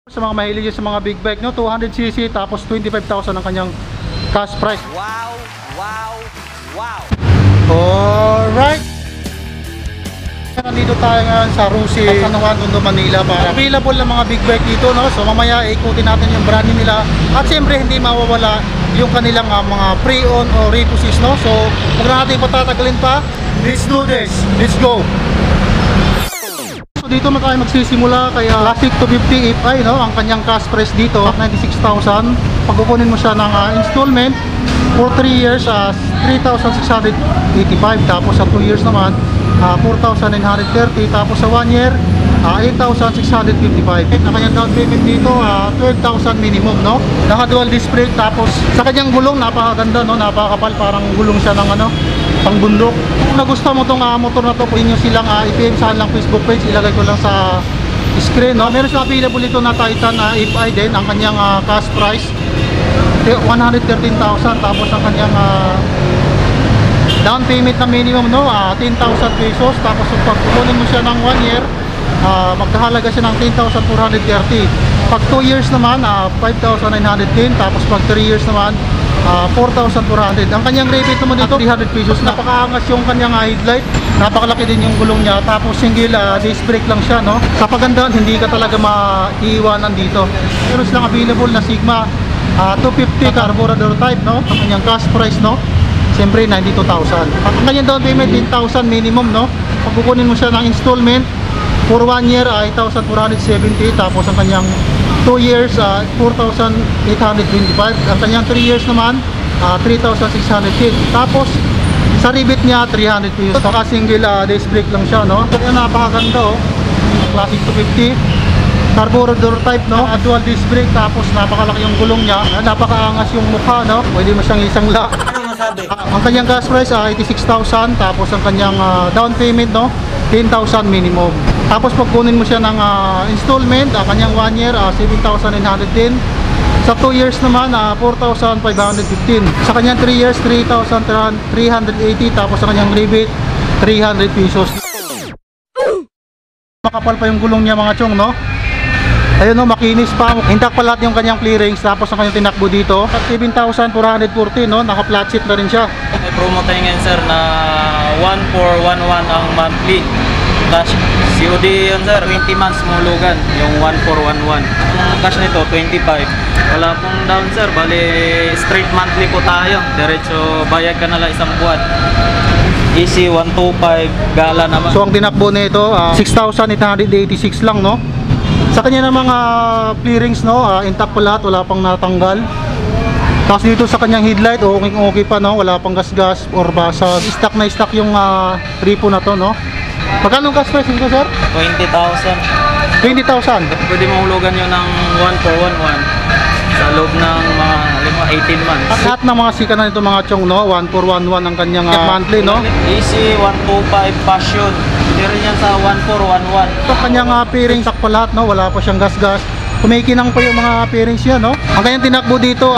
Sa mga mahilig sa mga big bike, no, 200cc tapos 25,000 ang kanyang cash price. Wow, wow, wow. Alright. Nandito tayo ngayon sa Rusi, San Juan, Tondo, Manila para available ng mga big bike dito, no. So mamaya ikutin natin yung brand new nila. At siyempre hindi mawawala yung kanilang mga pre-owned o repossessed, no. So huwag na natin patatagalin pa. Let's do this. Let's go. So dito na tayo magsisimula kay Classic 250 FI, no, ang kanyang cash price dito 96,000. Pag kukunin mo siya ng installment for 3 years 3,685, tapos sa 2 years naman 4,930, tapos sa 1 year 8,655. Ang kanyang down payment dito 12,000 minimum, no. Naka dual disc brake, tapos sa kanyang gulong napakaganda, no, napakapal, parang gulong siya ng pang bundok. Kung nagustuhan mo tong motor na to, pwede nyo silang i-PM saan lang Facebook page, ilagay ko lang sa screen, no. Meron siya available dito na Titan FI din. Ang kanyang cash price 113,000, tapos ang kanyang down payment na minimum, no, 10,000 pesos. Tapos pag kukunin mo siya ng 1 year, magkahalaga siya ng 10,430. Pag 2 years naman 5,910, tapos pag 3 years naman 4,400. Ang kanyang rebate naman dito 300 pesos. Napakaangas yung kanyang headlight, napakalaki din yung gulong niya, tapos single disc brake lang siya, no. Sa pagandaan hindi ka talaga maiiwanan dito. Meron silang available na Sigma 250 carburetor type, no. Ang kanyang cash price, no, siyempre 92,000. Ang kanyang down payment 10,000 minimum, no. Pag kukunin mo siya ng installment for 1 year 8,470, tapos ang kanyang 2 years 4,825. Ang kanyang 3 years naman 3,610. Tapos sa rebate niya 300 pesos. Saka single disc brake lang siya, no. So yan, napakaganda, oh. Classic 250 carburetor type, no. Dual disc brake, tapos napakalaki yung gulong niya, napakaangas yung mukha, no. Pwede mo siyang isang la. Ang kanyang gas price 86,000, tapos ang kanyang down payment, no, 10,000 minimum. Tapos pag kunin mo siya ng installment, kanyang 1 year 7,910. Sa 2 years naman 4,515. Sa kanyang 3 years 3,380, tapos sa kanyang rebate 300 pesos. Makapal pa yung gulong niya, mga chong, no. Ayun, no, makinis pa, intact pa lahat yung kanyang clearings. Tapos ang kanyang tinakbo dito 7,440, no, naka flat sheet na rin siya. May promo tayo ngayon, sir, na 1,411 ang monthly. Cash COD yun, sir, 20 months mulugan yung 1,411. Ang cash nito 25. Wala pong down, sir, bali straight monthly po tayo, diretso bayad ka na lang isang buwan. Easy 125, gala naman. So ang tinakbo nito 6,886 lang, no. Sa kanya ng mga clearings, no, intact pa lahat, wala pang natanggal. Tapos dito sa kanyang headlight okay pa, no, wala pang gas-gas or basag. Stock na stock yung repo na to, no. Magkano gas price nito, sir? 20,000. 20,000. Pwede mahulugan yun ng 1,411 sa loob ng mga 18 months. At lahat ng mga sika na nito, mga chong, no, 1,411 ang kanyang monthly, no. Easy 125 passion. Hindi rin yan sa 1,411. Ito kanyang pairings, stock pa lahat, no, wala pa siyang gas-gas. Kumikinang pa yung mga pairings niya, no. Ang kanyang tinakbo dito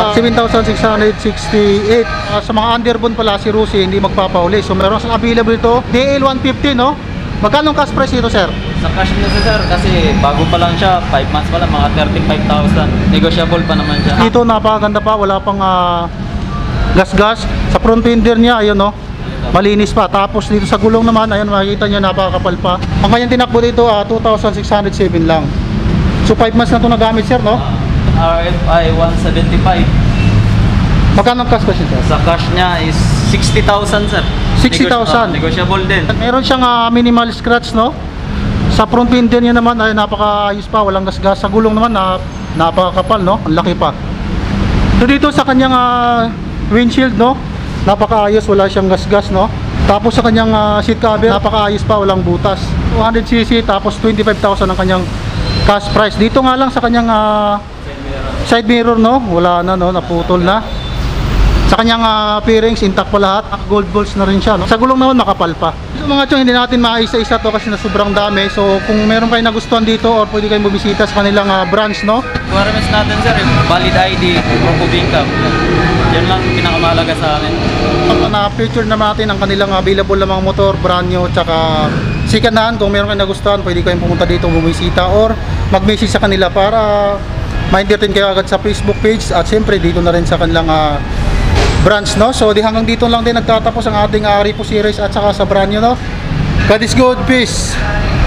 7,668. Sa mga underbone pala si Rusi hindi magpapauli. So meron sa available ito DL 150, no. Magkano cash price dito, sir? Sa cash nito, sir, kasi bago pa lang siya, 5 months pa lang, mga 35,000. Negotiable pa naman siya. Dito napakaganda pa, wala pang gas-gas. Sa front fender niya, ayun, no, malinis pa. Tapos dito sa gulong naman, ayun, makikita niyo napakapal pa. Ang kanyang tinakbo dito 2,607 lang. So 5 months na ito nagamit, sir, no? RFI 175. Magkano ang cash price nito? Sa cash niya is 60,000, sir. 60,000. Negotiable din. Meron siyang minimal scratch, no? Sa front fender niya naman ay napakaayos pa, walang gas-gas. Sa gulong naman napakakapal, no? Ang laki pa. So dito sa kanyang windshield, no, napakaayos, wala siyang gas-gas, no. Tapos sa kanyang seat cover, napakaayos pa, walang butas. 200cc, tapos 25,000 ang kanyang cash price. Dito nga lang sa kanyang side mirror, no, wala na, no, naputol na. Sa kanyang pairings, intact pa lahat. Gold balls na rin siya, no? Sa gulong naman makapal pa. So mga chong, hindi natin maisa-isa to kasi na sobrang dami. So kung meron kayo nagustuhan dito or pwede kayong bumisita sa kanilang branch, no. Requirements natin, sir, valid ID, proof of income. Yan lang pinakamahalaga sa amin. Na-feature naman natin ang kanilang available na mga motor, brand new, tsaka second hand. Kung meron kayong nagustuhan, pwede kayong pumunta dito, bumisita, or mag-message sa kanila para ma-entertain kayo agad sa Facebook page at siyempre dito na rin sa kanilang branch, no? So hanggang dito lang din nagtatapos ang ating Ripo series at saka sa brand nyo, no? God is good, peace!